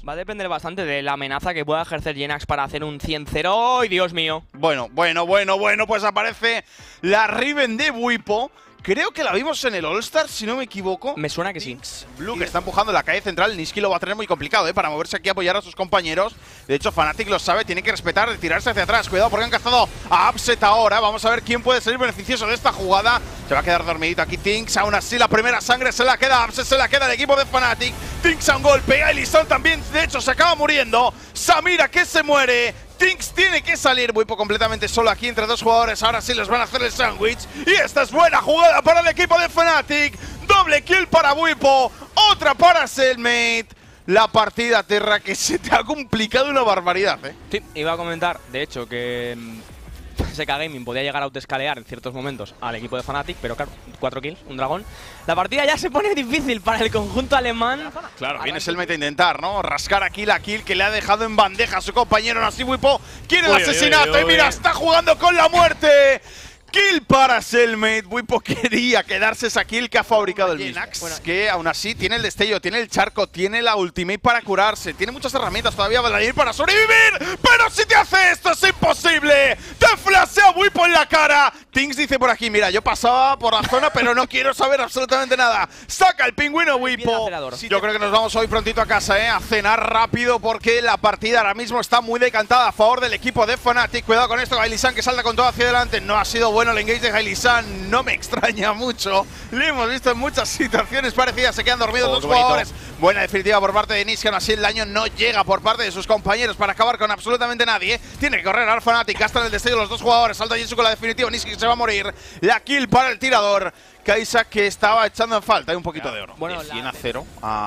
Va a depender bastante de la amenaza que pueda ejercer Jenax para hacer un 100-0. ¡Ay, Dios mío! Bueno, pues aparece la Riven de Bwipo. Creo que la vimos en el All-Star, si no me equivoco. Me suena que sí. Blue que está empujando la calle central. Niski lo va a tener muy complicado, para moverse aquí a apoyar a sus compañeros. De hecho, Fnatic lo sabe, tiene que respetar, tirarse hacia atrás. Cuidado porque han cazado a Upset ahora. Vamos a ver quién puede salir beneficioso de esta jugada. Se va a quedar dormidito aquí Tinks. Aún así, la primera sangre se la queda Upset, se la queda el equipo de Fnatic. Tinks a un golpe. Ellison también, de hecho, se acaba muriendo. Samira que se muere. Tinks tiene que salir. Bwipo completamente solo aquí entre dos jugadores. Ahora sí les van a hacer el sándwich. Y esta es buena jugada para el equipo de Fnatic. Doble kill para Bwipo. Otra para Cellmate. La partida, Terra, que se te ha complicado una barbaridad, Sí, iba a comentar, de hecho, que SK Gaming podía llegar a autoescalear en ciertos momentos al equipo de Fnatic, pero claro, 4 kills, un dragón. La partida ya se pone difícil para el conjunto alemán. Claro, viene Cellmate a intentar, ¿no? Rascar aquí la kill que le ha dejado en bandeja a su compañero. Así Bwipo quiere el asesinato y mira, está jugando con la muerte. Kill para Cellmate. Bwipo quería quedarse esa kill que ha fabricado el Jenax, que aún así tiene el destello, tiene el charco, tiene la ultimate para curarse, tiene muchas herramientas todavía para sobrevivir. Pero si te hace esto es imposible. Te flashea Bwipo en la cara. Tinks dice por aquí, mira, yo pasaba por la zona pero no quiero saber absolutamente nada. Saca el pingüino Bwipo. Yo creo que nos vamos hoy prontito a casa, a cenar rápido porque la partida ahora mismo está muy decantada a favor del equipo de Fnatic. Cuidado con esto, Gailisan que salta con todo hacia adelante. No ha sido bueno el engage de Gailisan, no me extraña mucho. Lo hemos visto en muchas situaciones parecidas, se quedan dormidos los jugadores. Buena definitiva por parte de Niski, aún así el daño no llega por parte de sus compañeros para acabar con absolutamente nadie. Tiene que correr al Fnatic, gastan el destello los dos jugadores. Salta Jesu con la definitiva, Niski que se va a morir. La kill para el tirador. Kaisa que estaba echando en falta, hay un poquito de oro. Bueno, 100-0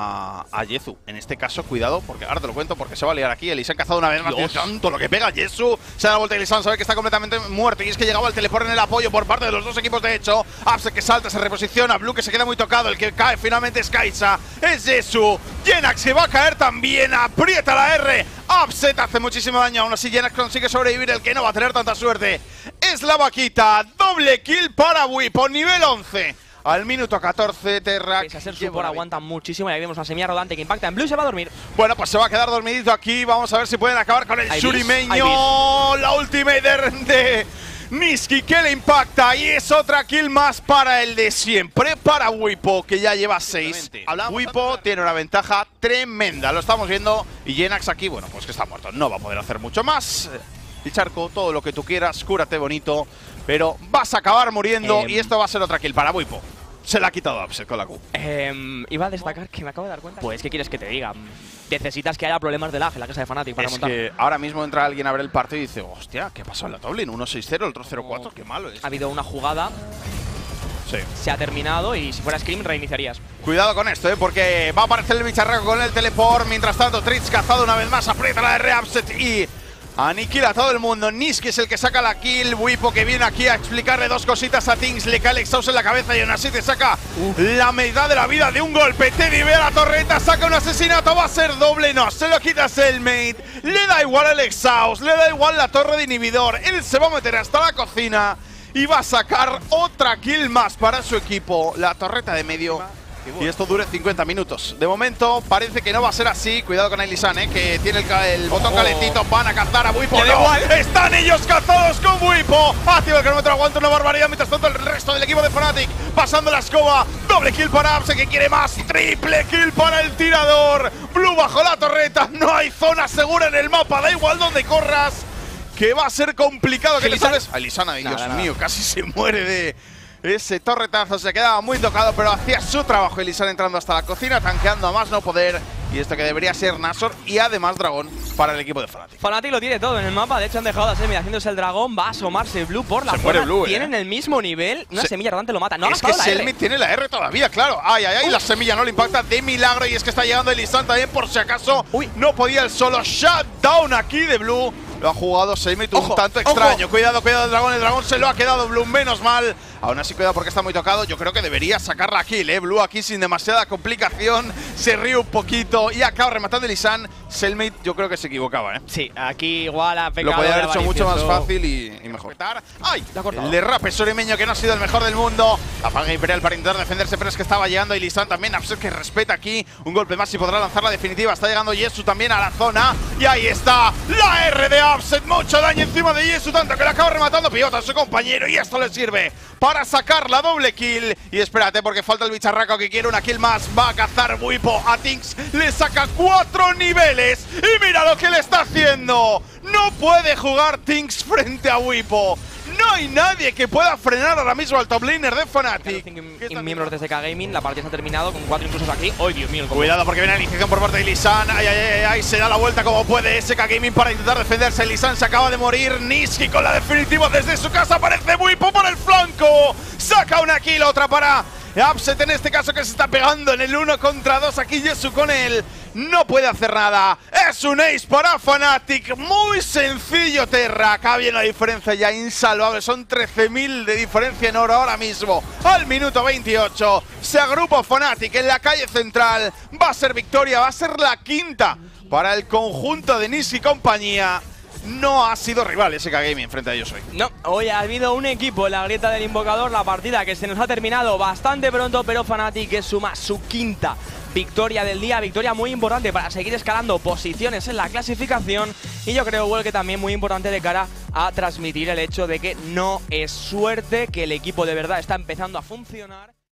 a Jesu. En este caso, cuidado, porque ahora te lo cuento porque se va a liar aquí. Ellison ha cazado una vez más. Tanto lo que pega Jesu. Se da la vuelta Ellison, sabe que está completamente muerto. Y es que llegaba el teleport en el apoyo por parte de los dos equipos, de hecho. Upset que salta, se reposiciona. Blue que se queda muy tocado. El que cae finalmente es Kaisa. Es Jesu. Jenax que va a caer también. Aprieta la R. Upset hace muchísimo daño. Aún así, Jenax consigue sobrevivir. El que no va a tener tanta suerte es la vaquita. Doble kill para Bwipo, nivel 11. Al minuto 14, Terra. Pese a ser support, aguanta muchísimo. Y ahí vemos una semilla rodante que impacta en Blue. Se va a dormir. Bueno, pues se va a quedar dormidito aquí. Vamos a ver si pueden acabar con el surimeño. La ultimate de Niski que le impacta. Y es otra kill más para el de siempre, para Bwipo, que ya lleva 6. Bwipo tiene una ventaja tremenda. Lo estamos viendo. Y Jenax aquí, bueno, pues que está muerto. No va a poder hacer mucho más. El charco, todo lo que tú quieras. Cúrate bonito. Pero vas a acabar muriendo y esto va a ser otra kill para Bwipo. Se la ha quitado Upset con la Q. Iba a destacar que me acabo de dar cuenta. Pues, ¿qué quieres que te diga? Necesitas que haya problemas de lag en la casa de Fnatic para montar. Es que ahora mismo entra alguien a ver el partido y dice, hostia, ¿qué pasó en la Toblin? 1-6-0, el otro 0-4, qué malo es. Ha habido una jugada. Sí. Se ha terminado y si fuera Scream reiniciarías. Cuidado con esto, porque va a aparecer el bicharraco con el teleport. Mientras tanto, Tritz cazado una vez más, aprieta la R Upset y aniquila a todo el mundo. Niski es el que saca la kill. Bwipo que viene aquí a explicarle dos cositas a Tinks. Le cae el exhaust en la cabeza y aún así te saca la mitad de la vida de un golpe. Teddy ve a la torreta, saca un asesinato. Va a ser doble, no, se lo quita Cellmate. Le da igual el exhaust, le da igual la torre de inhibidor. Él se va a meter hasta la cocina y va a sacar otra kill más para su equipo. La torreta de medio. Y esto dure 50 minutos. De momento parece que no va a ser así. Cuidado con Ellison, que tiene el botón calentito. Van a cazar a Bwipo. ¡No! ¡Están ellos cazados con Bwipo! Activa el cronómetro, aguanta una barbaridad. Mientras tanto el resto del equipo de Fnatic pasando la escoba. Doble kill para Upset que quiere más. Triple kill para el tirador. Blue bajo la torreta. No hay zona segura en el mapa. Da igual donde corras, que va a ser complicado. ¿Qué le sabes? Ellison, Dios mío, casi se muere de ese torretazo. Se quedaba muy tocado, pero hacía su trabajo. Ellison entrando hasta la cocina, tanqueando a más no poder. Y esto que debería ser Nashor y además dragón para el equipo de Fnatic. Fnatic lo tiene todo en el mapa. De hecho, han dejado a Semi haciéndose el dragón. Va a asomarse Blue por la zona. Blue, tienen el mismo nivel. Una semilla rodante lo mata. No es que Cellmate tiene la R todavía, claro. Ay, ay, ay. La semilla no le impacta de milagro. Y es que está llegando Ellison también por si acaso. No podía el solo. Shutdown aquí de Blue. lo ha jugado Selmit un Ojo, tanto ojo. extraño. Cuidado, el dragón se lo ha quedado Blue, menos mal. Aún así, cuidado porque está muy tocado. Yo creo que debería sacar la kill, Blue aquí sin demasiada complicación. Se ríe un poquito y acaba rematando el Isan. Selmit yo creo que se equivocaba, Sí, aquí igual ha pecado. Lo podía haber de hecho mucho más avaricioso. fácil y mejor. ¡Ay! La ha cortado. El derrape sorimeño que no ha sido el mejor del mundo. La falga imperial para intentar defenderse, pero es que estaba llegando y Lisan también. Upset que respeta aquí. Un golpe más y podrá lanzar la definitiva. Está llegando Yesu también a la zona. Y ahí está la R de Upset. Mucho daño encima de Yesu, tanto que le acaba rematando Pivota a su compañero. Y esto le sirve para sacar la doble kill. Y espérate, porque falta el bicharraco que quiere una kill más. Va a cazar Wipo a Tinks. Le saca 4 niveles. Y mira lo que le está haciendo. No puede jugar Tinks frente a Wipo. No hay nadie que pueda frenar ahora mismo al top laner de Fnatic. Miembros de SK Gaming, la partida se ha terminado con 4 inclusos aquí. ¡Ay, Dios mío! Cuidado porque viene la iniciación por parte de Lisan. ¡Ay, ay, ay, ay! Se da la vuelta como puede SK Gaming para intentar defenderse. Lisan se acaba de morir. Niski con la definitiva desde su casa. Aparece Wipo por el flanco. Saca una kill, otra para Upset en este caso, que se está pegando en el 1 contra 2. Aquí Yesu con él. No puede hacer nada. Es un ace para Fnatic. Muy sencillo, Terra. Acá viene la diferencia ya insalvable. Son 13.000 de diferencia en oro ahora mismo. Al minuto 28. Se agrupa Fnatic en la calle central. Va a ser victoria. Va a ser la quinta para el conjunto de Niski y compañía. No ha sido rival SK Gaming frente a ellos hoy. No, hoy ha habido un equipo en la grieta del invocador. La partida que se nos ha terminado bastante pronto, pero Fnatic que suma su quinta victoria del día. Victoria muy importante para seguir escalando posiciones en la clasificación. Y yo creo, Will, que también muy importante de cara a transmitir el hecho de que no es suerte, que el equipo de verdad está empezando a funcionar.